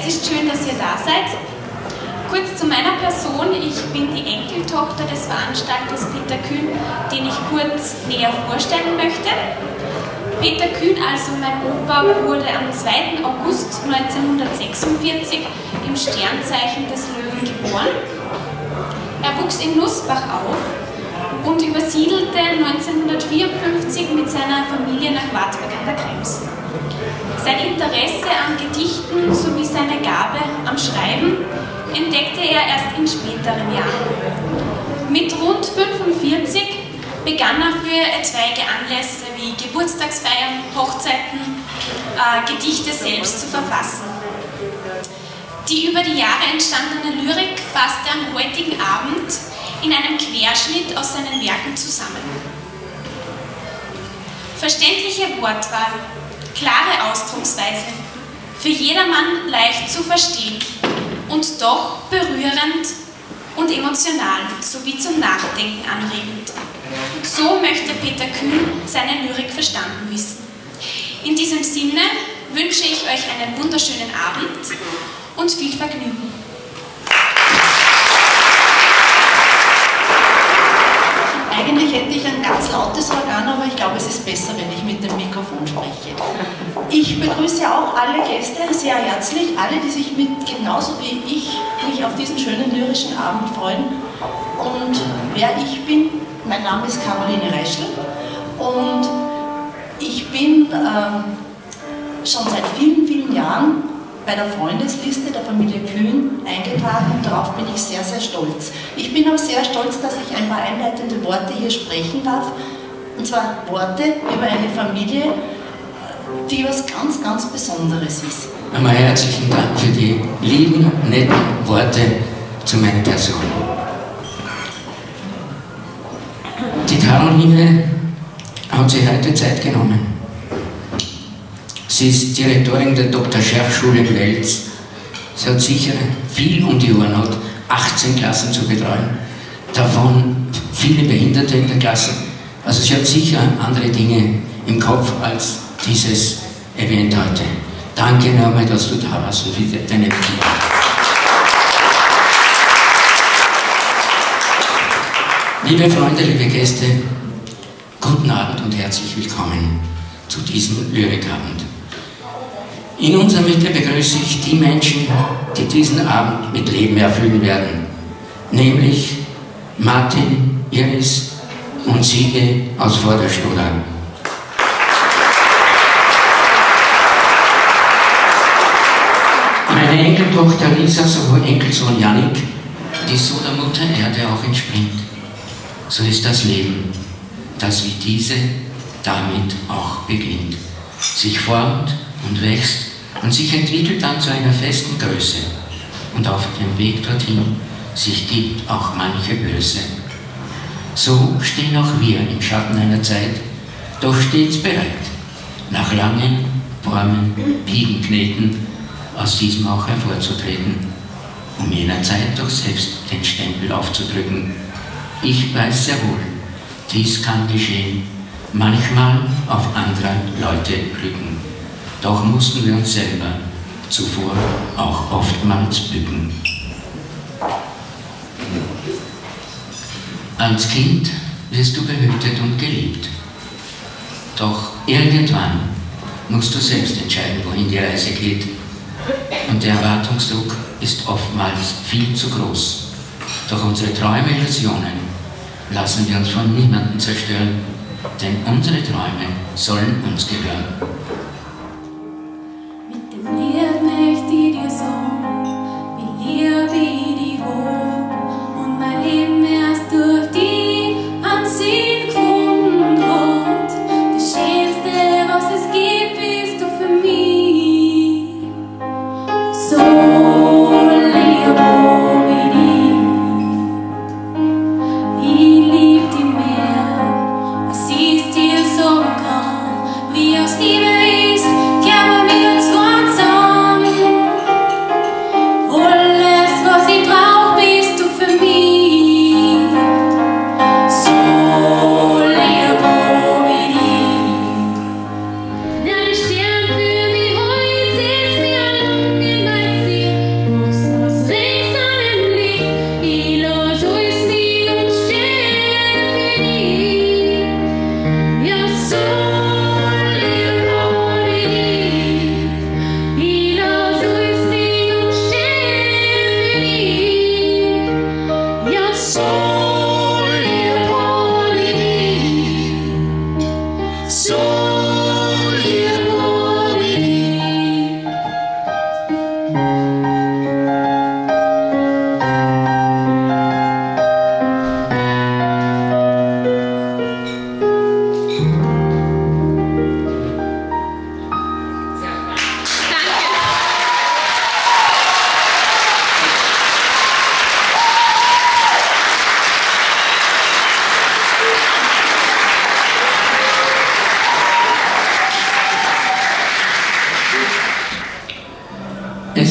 Es ist schön, dass ihr da seid. Kurz zu meiner Person. Ich bin die Enkeltochter des Veranstalters Peter Kühn, den ich kurz näher vorstellen möchte. Peter Kühn, also mein Opa, wurde am 2. August 1946 im Sternzeichen des Löwen geboren. Er wuchs in Nussbach auf und übersiedelte 1954 mit seiner Familie nach Wartburg an der Krems. Sein Interesse an Gedichten sowie seine Gabe am Schreiben entdeckte er erst in späteren Jahren. Mit rund 45 begann er für etwaige Anlässe wie Geburtstagsfeiern, Hochzeiten, Gedichte selbst zu verfassen. Die über die Jahre entstandene Lyrik fasste er am heutigen Abend in einem Querschnitt aus seinen Werken zusammen. Verständliche Wortwahl, klare Ausdrucksweise, für jedermann leicht zu verstehen und doch berührend und emotional sowie zum Nachdenken anregend. So möchte Peter Kühn seine Lyrik verstanden wissen. In diesem Sinne wünsche ich euch einen wunderschönen Abend und viel Vergnügen. Eigentlich hätte ich ein ganz lautes Organ, aber ich glaube, es ist besser, wenn ich mit dem Mikrofon spreche. Ich begrüße auch alle Gäste sehr herzlich, alle, die sich genauso wie ich mich auf diesen schönen lyrischen Abend freuen. Und wer ich bin, mein Name ist Caroline Reischl und ich bin schon seit vielen, vielen Jahren bei der Freundesliste der Familie Kühn eingetragen und darauf bin ich sehr, sehr stolz. Ich bin auch sehr stolz, dass ich ein paar einleitende Worte hier sprechen darf, und zwar Worte über eine Familie, die was ganz, ganz Besonderes ist. Einmal herzlichen Dank für die lieben, netten Worte zu meiner Person. Die Caroline hat sich heute Zeit genommen. Sie ist Direktorin der Dr. Scherf-Schule in Wels. Sie hat sicher viel um die Ohren, hat 18 Klassen zu betreuen, davon viele Behinderte in der Klasse. Also sie hat sicher andere Dinge im Kopf als dieses Event heute. Danke nochmal, dass du da warst und für deine Mitglieder. Liebe Freunde, liebe Gäste, guten Abend und herzlich willkommen zu diesem Lyrikabend. In unserer Mitte begrüße ich die Menschen, die diesen Abend mit Leben erfüllen werden, nämlich Martin, Iris und Siege aus Vorderstola. Meine Enkeltochter Lisa sowie Enkelsohn Jannik, die so der Mutter Erde auch entspringt. So ist das Leben, das wie diese damit auch beginnt, sich formt und wächst und sich entwickelt dann zu einer festen Größe und auf dem Weg dorthin sich gibt auch manche Böse. So stehen auch wir im Schatten einer Zeit, doch stets bereit, nach langen, warmen Piegenkneten aus diesem auch hervorzutreten, um jener Zeit doch selbst den Stempel aufzudrücken. Ich weiß sehr wohl, dies kann geschehen, manchmal auf andere Leute rücken. Doch mussten wir uns selber zuvor auch oftmals bücken. Als Kind wirst du behütet und geliebt. Doch irgendwann musst du selbst entscheiden, wohin die Reise geht. Und der Erwartungsdruck ist oftmals viel zu groß. Doch unsere Träume, Illusionen lassen wir uns von niemandem zerstören, denn unsere Träume sollen uns gehören. Mit dem Lied möchte ich dir sagen, wie lieb ich dich hab und mein Leben erst durch dich an Sinn gefunden hat. Das Schönste, was es gibt, bist du für mich. So lieb hab ich dich. Ich lieb dich mehr, als ich dir sagen kann, wie aus Liebe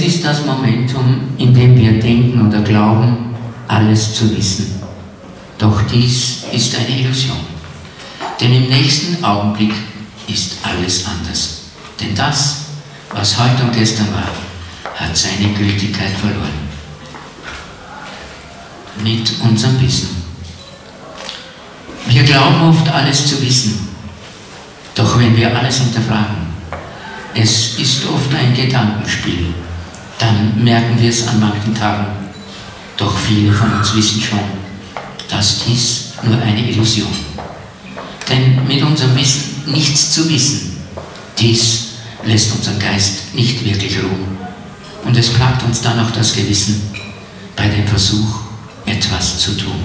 ist das Momentum, in dem wir denken oder glauben, alles zu wissen. Doch dies ist eine Illusion. Denn im nächsten Augenblick ist alles anders. Denn das, was heute und gestern war, hat seine Gültigkeit verloren. Mit unserem Wissen. Wir glauben oft, alles zu wissen. Doch wenn wir alles hinterfragen, es ist oft ein Gedankenspiel, dann merken wir es an manchen Tagen. Doch viele von uns wissen schon, dass dies nur eine Illusion. Denn mit unserem Wissen nichts zu wissen, dies lässt unseren Geist nicht wirklich ruhen. Und es plagt uns dann auch das Gewissen bei dem Versuch, etwas zu tun.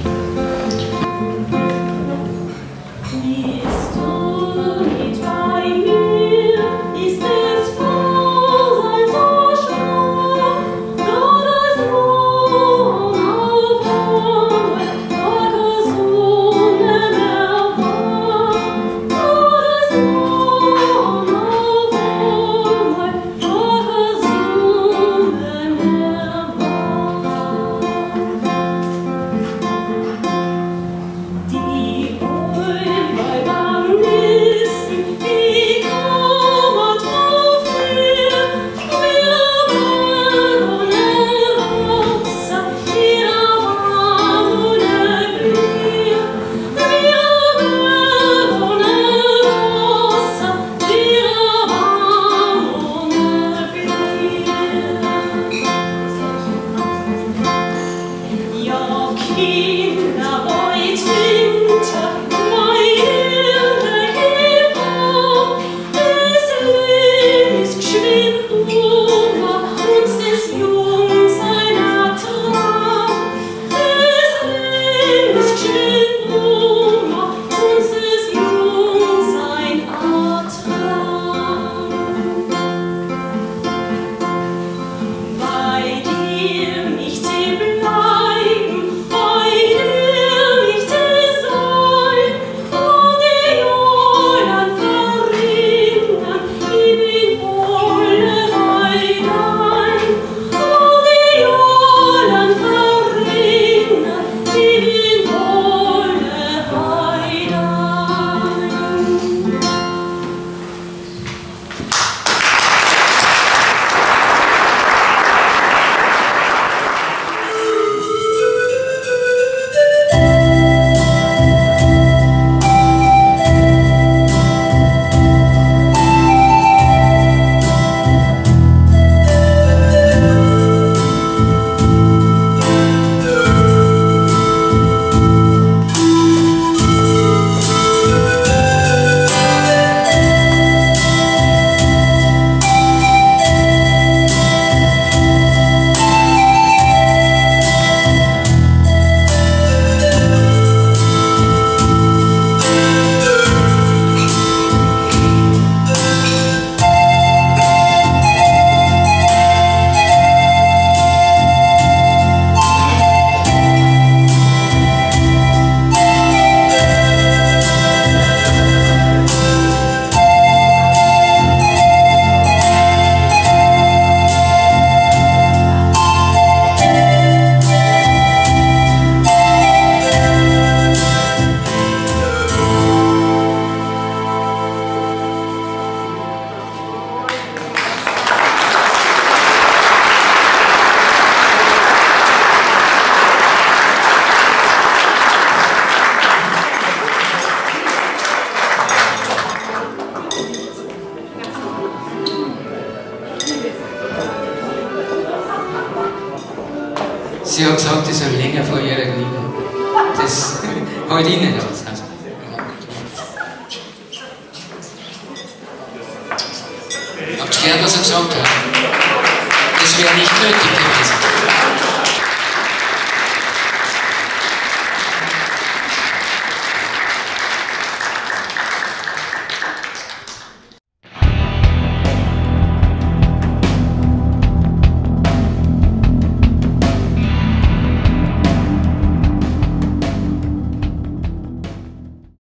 Sie hat gesagt, ich soll länger vor ihr liegen. Das halt Ihnen aus. Habt ihr gehört, was er gesagt hat? Das wäre nicht nötig gewesen.